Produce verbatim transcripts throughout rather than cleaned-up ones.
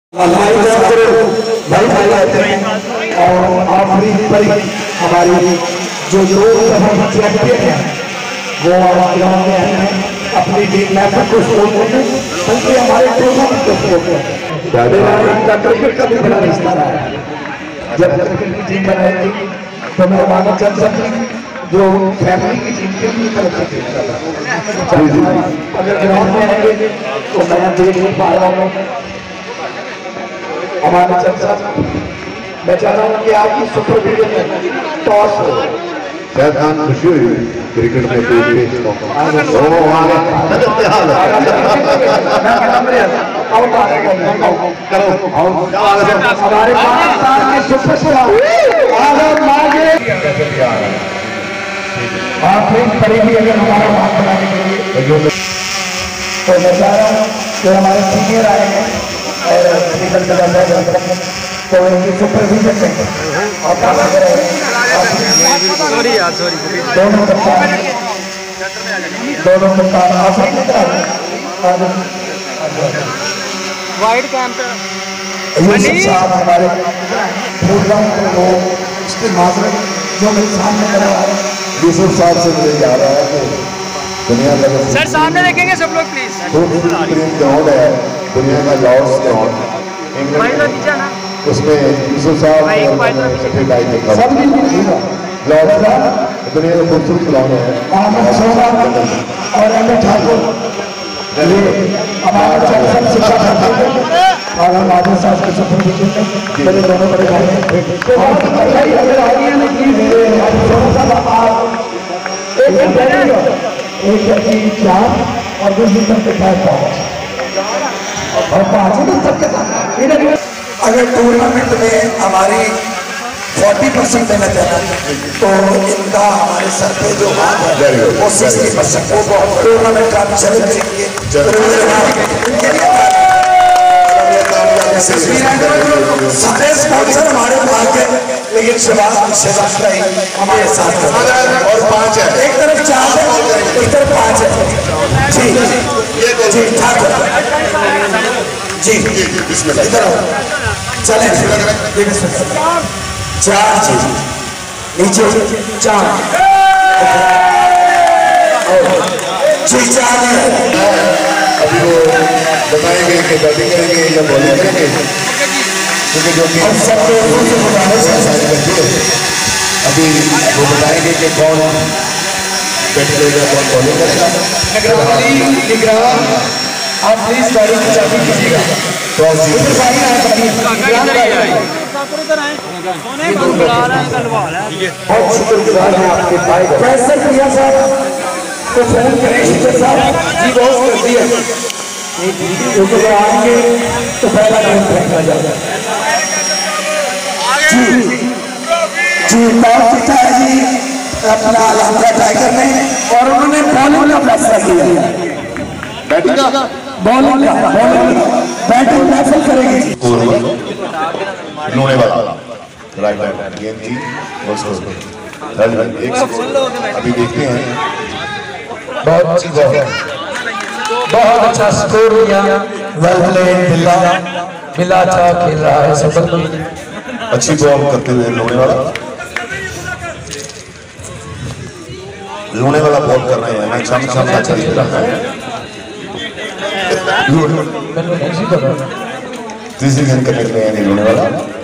भाई भाई आते हैं और आखिरी परी हमारी जो लोग चैंपियन है वो ग्राउंड में हैं अपनी टीम मैच को सपोर्ट करते हैं बल्कि हमारे टूर्नामेंट को सपोर्ट करते हैं। इनका क्रिकेट का भी बड़ा रिश्ता रहा है। जब क्रिकेट की टीम बनाएगी तो मैं माना चल सकती जो फैमिली की टीम के लिए तरफ से खेलता था। अगर ग्राउंड में आएंगे तो मैं देख नहीं पा रहा हूँ हमारे चर्चा मैं चाह रहा हूँ कि आपकी सुपरविजन में टॉस हो शायद खान खुशी हुई क्रिकेट में हमारे पाकिस्तान के सुपरस्टार आखिरी परी भी अगर हमारा हाथ बनाने के लिए तो मैं चाह रहा हूँ कि हमारे सीनियर आए हैं और तो इनकी सुपरविजन में और दोनों दोनों वाइड कैंप साहब हमारे प्रोग्राम को इसके माध्यम जो मेरे सामने करा है यूसुफ साहब से मुझे जा रहा है कि दुनिया का सर सामने देखेंगे सब लोग प्लीज। ग्राउंड है दुनिया का लॉर्ड्स ग्राउंड उसमें यूसुफ साहब सब लॉर्ड्स का दुनिया का खूबसूरत ग्राउंड है और अमित ठाकुर ये हमारा सब शिक्षा ठाकुर और हम आगे साहब के सुपरविजन में मेरे दोनों बड़े भाई एक चार और दूसरी सबके साथ पाँच और पाँच ही सबके साथ। अगर टूर्नामेंट में हमारी चालीस परसेंट देना चाहता तो इनका हमारे सर पे जो हाथ है वो साठ परसेंट वो बहुत टूर्नामेंट का चल करेंगे। सारे स्पॉन्सर हमारे पास है लेकिन शिवास का ही हमारे साथ और पांच है एक तरफ चार है एक तरफ पांच है जी जी ठाकुर जी इधर चले चार जी नीचे चार जी चार अभी वो बताएंगे कि बैटिंग करेंगे या बॉलिंग करेंगे क्योंकि जो कि अभी वो बताएंगे कि कौन बैट करेगा कौन बॉलिंग करेगा। आप प्लीज गाड़ी की चाबी कीजिएगा बहुत शुक्रगुजार हैं आपके भाई कैसे किया साहब तो फोन करें साहब जी बहुत कर दिया क्योंकि अगर आएंगे तो पहला टाइम फेंका जाएगा जी जी बहुत अच्छा है जी अपना अलहमदा टाइगर ने और उन्होंने बॉलिंग का फैसला किया बैटिंग का बॉलिंग का बॉलिंग बैटिंग फैसला करेगी लोने वाला राइट राइट गेम की एक अभी देखते हैं बहुत अच्छी बॉल बहुत अच्छा स्कोर किया वेल प्लेड बिल्ला बिल्ला अच्छा खेल रहा है सफल अच्छी बॉल करते हुए लोने वाला लोने वाला बॉल कर रहे हैं मैं शाम शाम अच्छा खेल रहा है तीसरी गेंद करने के लिए लोने वाला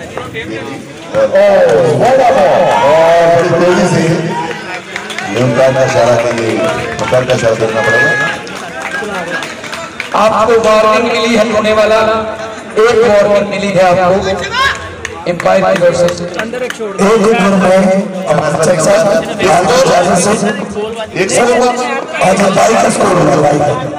और बड़ी तेजी से न्यूनतम का इशारा के लिए पकड़ का इशारा करना पड़ेगा। आपको वार्निंग मिली है लोने वाला एक वार्निंग मिली है आपको एम्पायर की ओर से एक ओवर में एक सौ आज बाई का स्कोर होगा बाई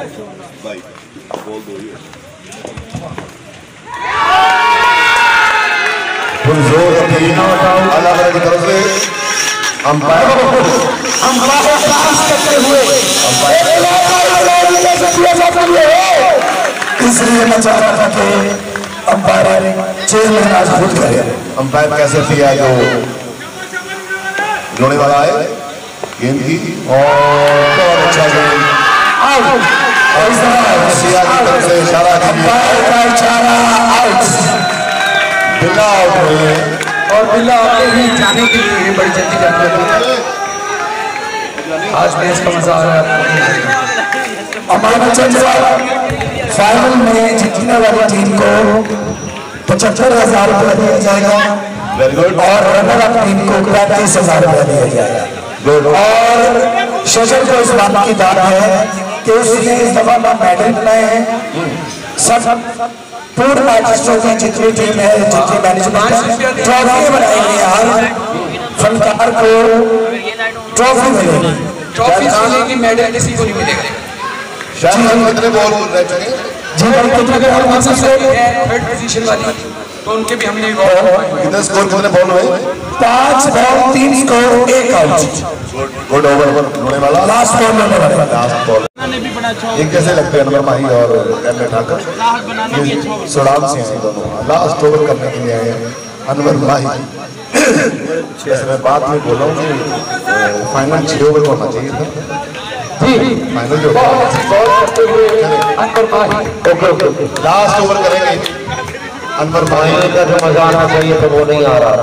जोर अलग अलग तरफ से अंपायर अंपायर करते हुए इसलिए मैं चाह रहा था कि अंपायर चेयरमैन आज खुद करे अंपायर कैसे किया जो लोने वाला है गेंद की और बहुत अच्छा गेंद आउट और इस तरह से इशारा कीजिए अंपायर का इशारा आउट। बिल्ला आउट हुए हैं और बिल्ला आते ही जाने के लिए बड़ी जल्दी करते हैं। आज मैच का मजा आ रहा है। हमारा चंद्रा फाइनल में जीतने वाली टीम को पचहत्तर हजार रुपया दिया जाएगा वेरी गुड और रनर अप टीम को पैंतीस हजार रुपया दिया जाएगा। और शशर को इस बात की दाद है कि उसने इस दफा ना मेडल बनाए हैं, सब पूर्ण आर्टिस्टों की जितनी टीम है, जितनी मैनेजमेंट है, ट्रॉफी बनाएंगे। हर फनकार को ट्रॉफी मिलेगी, ट्रॉफी मिलेगी, मेडल किसी को नहीं मिलेगा। शायद हम कितने बॉल रह चुके हैं? जी भाई, कितने बॉल है थर्ड पोजीशन वाली, तो उनके भी हमने कितने स्कोर कितने बॉल हुए? पांच बॉल तीन स्कोर एक आउट। गुड ओवर होने वाला लास्ट बॉल होने वाला लास्ट बॉल। एक कैसे लगते हैं अनवर माही और एम ए ठाकर? सुडान से हैं दोनों, लास्ट ओवर करने के लिए आए हैं अनवर माही। जैसे मैं बात में बोल रहा हूँ कि फाइनल छह ओवर होना चाहिए था, फाइनल जो Anwar Mahi okay okay last over करेंगे अनवर माही का जो मजा आना चाहिए तो वो नहीं आ रहा।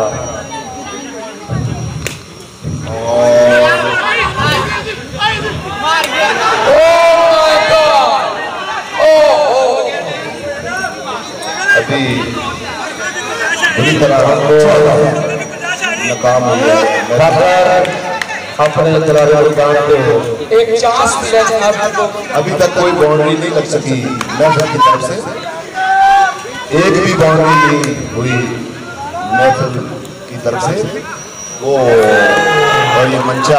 अभी बुरी तरह नाकाम हो गया अपने खिलाड़ियों को जानते हो। एक चांस मिला जनाब को। अभी तक कोई बाउंड्री नहीं लग सकी महफिल की तरफ से, एक भी बाउंड्री नहीं हुई महफिल की तरफ से। वो और ये मंचा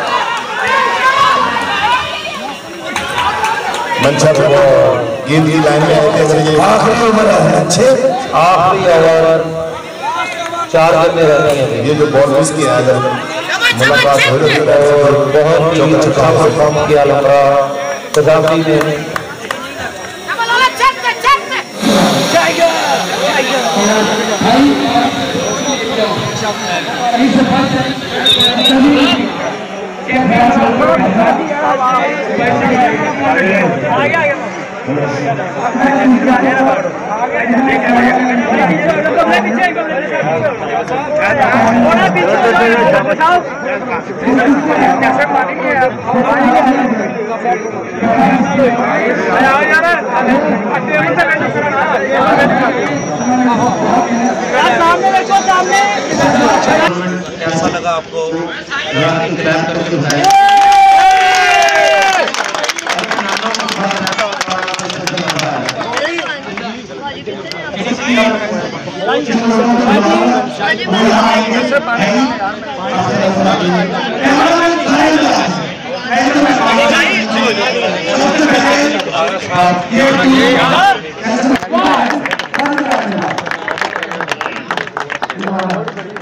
मंचा तो गेंद की लाइन में आते अगर ये आखिरी ओवर है, अच्छे आखिरी ओवर चार गेंदें रहती हैं। ये जो बॉल मिस किया है, अगर मुलाकात हो रही है और बहुत ही अच्छा परफॉर्म किया लंबा कजाफी ने। कैसा लगा आपको? ये